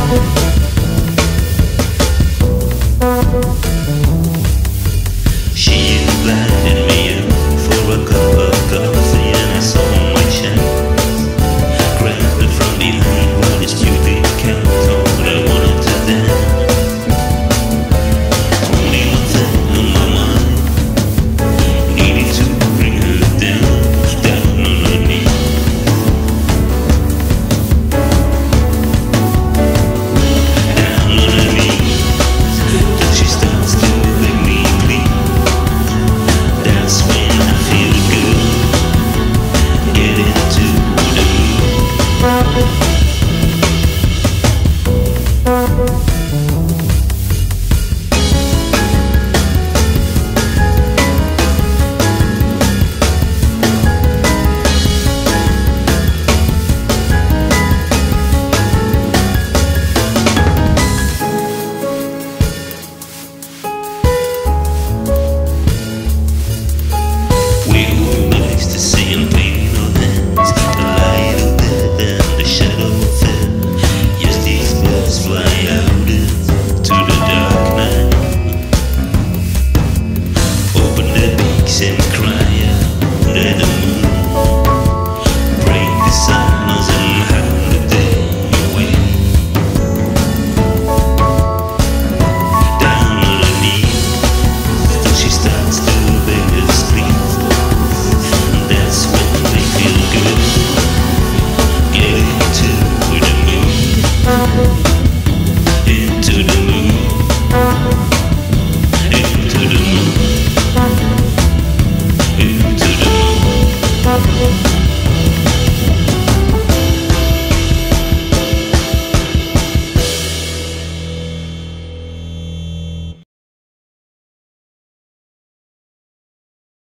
She invited me in for a cup of coffee, and I saw my chance. Grabbed it from behind while the stupid cat thought I wanted to dance. Only one thing on my mind, needed to bring her down on her knees. Down on her knees, till she starts to make me bleed. That's when I feel good, get into the mood. We hold the ecstasy and pain on hands, the light of death and the shadow of fear. Yes, these birds fly out into the dark night, open their beaks and cry out under the moon, break the silence and howl the day away. Down on her knees till she starts to beg us please. That's when they feel good, get into the mood.